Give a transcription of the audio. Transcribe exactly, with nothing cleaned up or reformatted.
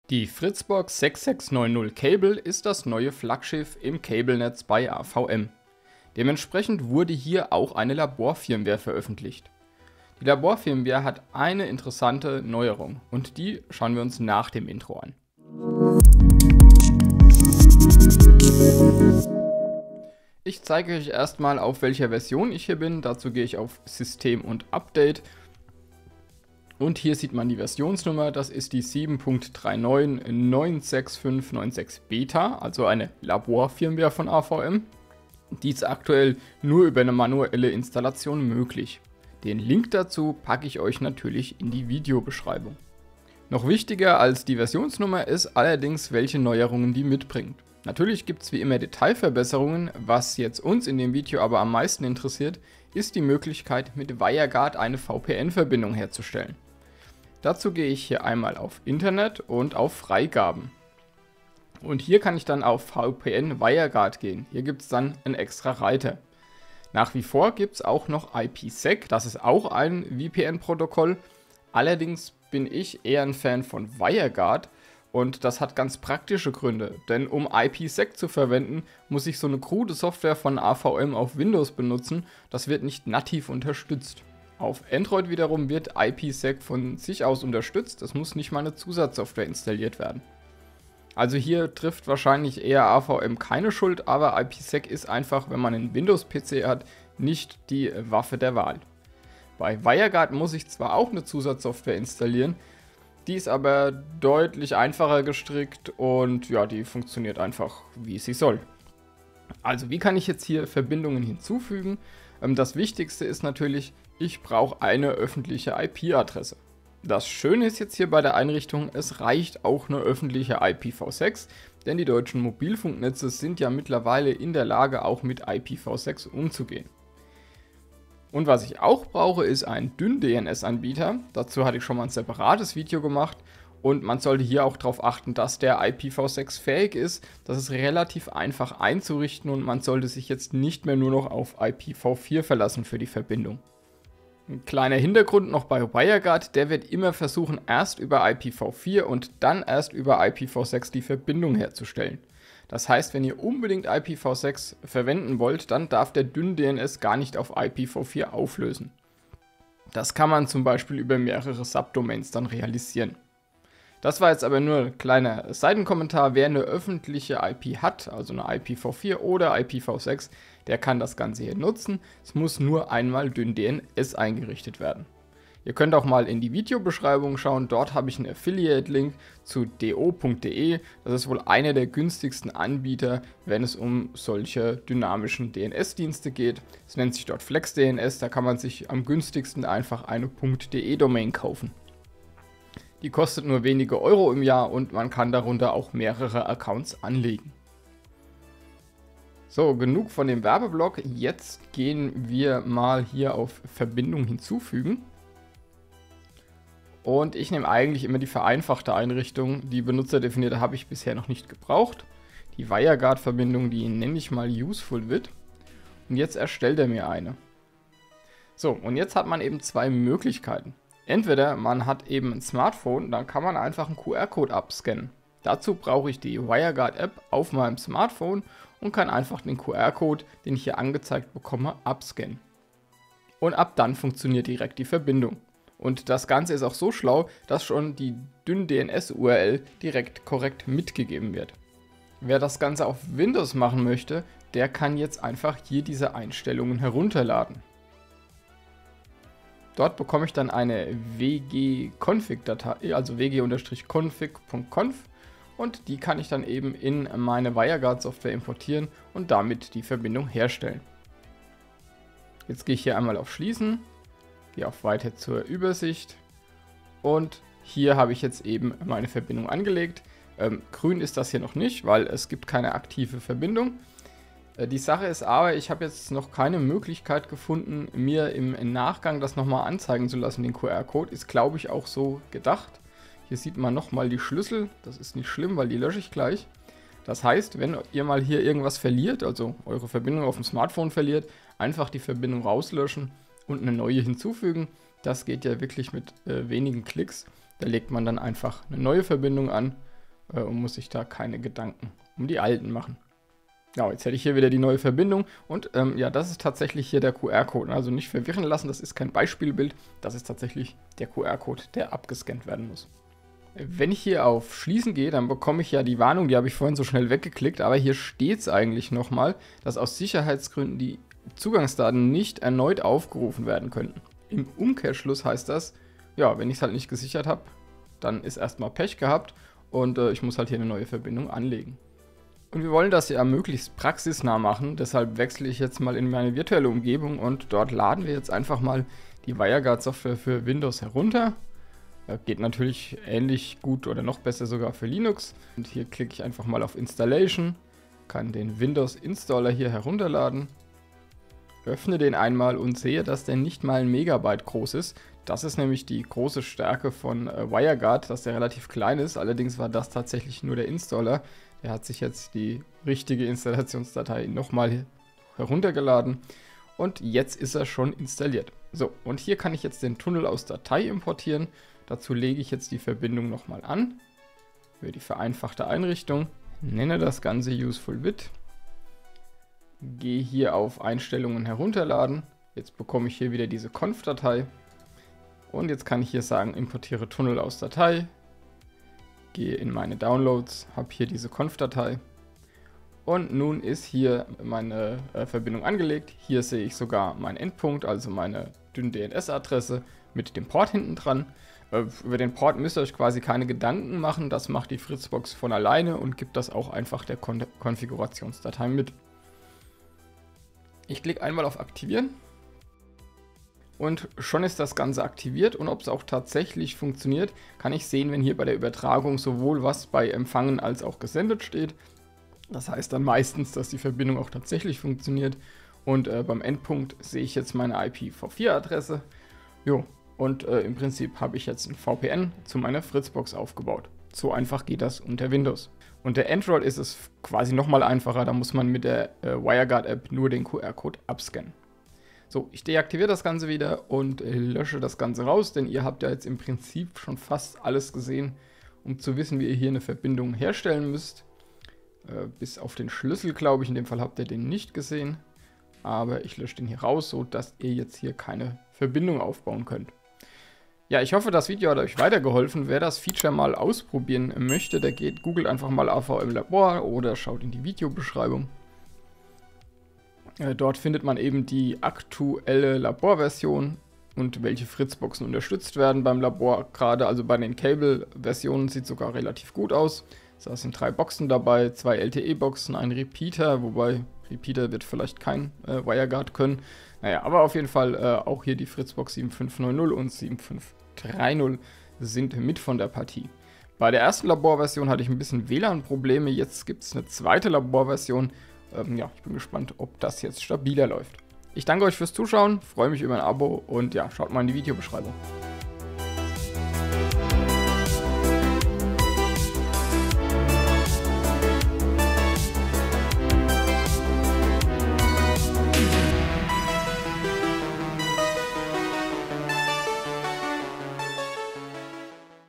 Die Fritzbox sechs sechs neun null Cable ist das neue Flaggschiff im Cablenetz bei A V M. Dementsprechend wurde hier auch eine Laborfirmware veröffentlicht. Die Laborfirmware hat eine interessante Neuerung und die schauen wir uns nach dem Intro an. Ich zeige euch erstmal, auf welcher Version ich hier bin. Dazu gehe ich auf System und Update. Und hier sieht man die Versionsnummer, das ist die sieben Punkt drei neun neun sechs fünf neun sechs Beta, also eine Laborfirmware von A V M. Die ist aktuell nur über eine manuelle Installation möglich. Den Link dazu packe ich euch natürlich in die Videobeschreibung. Noch wichtiger als die Versionsnummer ist allerdings, welche Neuerungen die mitbringt. Natürlich gibt es wie immer Detailverbesserungen, was jetzt uns in dem Video aber am meisten interessiert, ist die Möglichkeit, mit WireGuard eine V P N-Verbindung herzustellen. Dazu gehe ich hier einmal auf Internet und auf Freigaben. Und hier kann ich dann auf V P N WireGuard gehen. Hier gibt es dann einen extra Reiter. Nach wie vor gibt es auch noch IPsec, das ist auch ein V P N-Protokoll. Allerdings bin ich eher ein Fan von WireGuard und das hat ganz praktische Gründe. Denn um IPsec zu verwenden, muss ich so eine krude Software von A V M auf Windows benutzen. Das wird nicht nativ unterstützt. Auf Android wiederum wird IPsec von sich aus unterstützt, es muss nicht mal eine Zusatzsoftware installiert werden. Also hier trifft wahrscheinlich eher A V M keine Schuld, aber IPsec ist einfach, wenn man einen Windows-P C hat, nicht die Waffe der Wahl. Bei WireGuard muss ich zwar auch eine Zusatzsoftware installieren, die ist aber deutlich einfacher gestrickt und ja, die funktioniert einfach, wie sie soll. Also wie kann ich jetzt hier Verbindungen hinzufügen? Das Wichtigste ist natürlich, ich brauche eine öffentliche I P-Adresse. Das Schöne ist jetzt hier bei der Einrichtung, es reicht auch eine öffentliche I P v sechs, denn die deutschen Mobilfunknetze sind ja mittlerweile in der Lage, auch mit I P v sechs umzugehen. Und was ich auch brauche, ist ein Dünn-D N S-Anbieter. Dazu hatte ich schon mal ein separates Video gemacht. Und man sollte hier auch darauf achten, dass der I P v sechs fähig ist. Das ist relativ einfach einzurichten und man sollte sich jetzt nicht mehr nur noch auf I P v vier verlassen für die Verbindung. Ein kleiner Hintergrund noch bei WireGuard, der wird immer versuchen, erst über I P v vier und dann erst über I P v sechs die Verbindung herzustellen. Das heißt, wenn ihr unbedingt I P v sechs verwenden wollt, dann darf der Dünn-D N S gar nicht auf I P v vier auflösen. Das kann man zum Beispiel über mehrere Subdomains dann realisieren. Das war jetzt aber nur ein kleiner Seitenkommentar. Wer eine öffentliche I P hat, also eine I P v vier oder I P v sechs, der kann das Ganze hier nutzen. Es muss nur einmal Dünn-D N S eingerichtet werden. Ihr könnt auch mal in die Videobeschreibung schauen, dort habe ich einen Affiliate-Link zu do punkt de. Das ist wohl einer der günstigsten Anbieter, wenn es um solche dynamischen D N S-Dienste geht. Es nennt sich dort FlexDNS, da kann man sich am günstigsten einfach eine .de-Domain kaufen. Die kostet nur wenige Euro im Jahr und man kann darunter auch mehrere Accounts anlegen. So, genug von dem Werbeblock. Jetzt gehen wir mal hier auf Verbindung hinzufügen. Und ich nehme eigentlich immer die vereinfachte Einrichtung. Die benutzerdefinierte habe ich bisher noch nicht gebraucht. Die WireGuard-Verbindung, die nenne ich mal UsefulWith. Und jetzt erstellt er mir eine. So, und jetzt hat man eben zwei Möglichkeiten. Entweder man hat eben ein Smartphone, dann kann man einfach einen Q R-Code abscannen. Dazu brauche ich die WireGuard-App auf meinem Smartphone und kann einfach den Q R-Code, den ich hier angezeigt bekomme, abscannen. Und ab dann funktioniert direkt die Verbindung. Und das Ganze ist auch so schlau, dass schon die Dünn-D N S-U R L direkt korrekt mitgegeben wird. Wer das Ganze auf Windows machen möchte, der kann jetzt einfach hier diese Einstellungen herunterladen. Dort bekomme ich dann eine W G-Config-Datei, also w g config punkt conf und die kann ich dann eben in meine WireGuard-Software importieren und damit die Verbindung herstellen. Jetzt gehe ich hier einmal auf Schließen. Gehe auf Weiter zur Übersicht und hier habe ich jetzt eben meine Verbindung angelegt. Ähm, grün ist das hier noch nicht, weil es gibt keine aktive Verbindung. Äh, die Sache ist aber, ich habe jetzt noch keine Möglichkeit gefunden, mir im Nachgang das nochmal anzeigen zu lassen. Den Q R-Code ist, glaube ich, auch so gedacht. Hier sieht man nochmal die Schlüssel, das ist nicht schlimm, weil die lösche ich gleich. Das heißt, wenn ihr mal hier irgendwas verliert, also eure Verbindung auf dem Smartphone verliert, einfach die Verbindung rauslöschen und eine neue hinzufügen. Das geht ja wirklich mit äh, wenigen Klicks. Da legt man dann einfach eine neue Verbindung an äh, und muss sich da keine Gedanken um die alten machen. Ja, jetzt hätte ich hier wieder die neue Verbindung und ähm, ja, das ist tatsächlich hier der Q R-Code. Also nicht verwirren lassen, das ist kein Beispielbild, das ist tatsächlich der Q R-Code, der abgescannt werden muss. Wenn ich hier auf Schließen gehe, dann bekomme ich ja die Warnung, die habe ich vorhin so schnell weggeklickt, aber hier steht es eigentlich nochmal, dass aus Sicherheitsgründen die Zugangsdaten nicht erneut aufgerufen werden könnten. Im Umkehrschluss heißt das, ja, wenn ich es halt nicht gesichert habe, dann ist erstmal Pech gehabt und äh, ich muss halt hier eine neue Verbindung anlegen. Und wir wollen das ja möglichst praxisnah machen, deshalb wechsle ich jetzt mal in meine virtuelle Umgebung und dort laden wir jetzt einfach mal die WireGuard-Software für Windows herunter. Geht natürlich ähnlich gut oder noch besser sogar für Linux. Und hier klicke ich einfach mal auf Installation, kann den Windows Installer hier herunterladen, öffne den einmal und sehe, dass der nicht mal ein Megabyte groß ist. Das ist nämlich die große Stärke von äh, WireGuard, dass der relativ klein ist. Allerdings war das tatsächlich nur der Installer. Der hat sich jetzt die richtige Installationsdatei nochmal heruntergeladen und jetzt ist er schon installiert. So, und hier kann ich jetzt den Tunnel aus Datei importieren. Dazu lege ich jetzt die Verbindung nochmal an, über die vereinfachte Einrichtung, nenne das Ganze UsefulBit, gehe hier auf Einstellungen herunterladen, jetzt bekomme ich hier wieder diese Conf-Datei und jetzt kann ich hier sagen, importiere Tunnel aus Datei, gehe in meine Downloads, habe hier diese Conf-Datei und nun ist hier meine äh, Verbindung angelegt. Hier sehe ich sogar meinen Endpunkt, also meine dünne D N S-Adresse mit dem Port hinten dran. Äh, über den Port müsst ihr euch quasi keine Gedanken machen, das macht die Fritzbox von alleine und gibt das auch einfach der Kon Konfigurationsdatei mit. Ich klicke einmal auf Aktivieren. Und schon ist das Ganze aktiviert und ob es auch tatsächlich funktioniert, kann ich sehen, wenn hier bei der Übertragung sowohl was bei Empfangen als auch gesendet steht. Das heißt dann meistens, dass die Verbindung auch tatsächlich funktioniert. Und äh, beim Endpunkt sehe ich jetzt meine I P v vier Adresse. Jo, und äh, im Prinzip habe ich jetzt ein V P N zu meiner Fritzbox aufgebaut. So einfach geht das unter Windows. Unter Android ist es quasi nochmal einfacher, da muss man mit der äh, WireGuard-App nur den Q R-Code abscannen. So, ich deaktiviere das Ganze wieder und äh, lösche das Ganze raus, denn ihr habt ja jetzt im Prinzip schon fast alles gesehen, um zu wissen, wie ihr hier eine Verbindung herstellen müsst. Äh, bis auf den Schlüssel, glaube ich, in dem Fall habt ihr den nicht gesehen. Aber ich lösche den hier raus, so dass ihr jetzt hier keine Verbindung aufbauen könnt. Ja, ich hoffe, das Video hat euch weitergeholfen. Wer das Feature mal ausprobieren möchte, der geht, googelt einfach mal A V M Labor oder schaut in die Videobeschreibung. Äh, dort findet man eben die aktuelle Laborversion und welche Fritzboxen unterstützt werden beim Labor. Gerade also bei den Cable-Versionen sieht es sogar relativ gut aus. Da sind drei Boxen dabei, zwei L T E-Boxen, ein Repeater, wobei Repeater wird vielleicht kein äh, WireGuard können. Naja, aber auf jeden Fall äh, auch hier die Fritzbox sieben fünf neun null und sieben fünf drei null sind mit von der Partie. Bei der ersten Laborversion hatte ich ein bisschen W L A N-Probleme, jetzt gibt es eine zweite Laborversion. Ähm, ja, ich bin gespannt, ob das jetzt stabiler läuft. Ich danke euch fürs Zuschauen, freue mich über ein Abo und ja, schaut mal in die Videobeschreibung.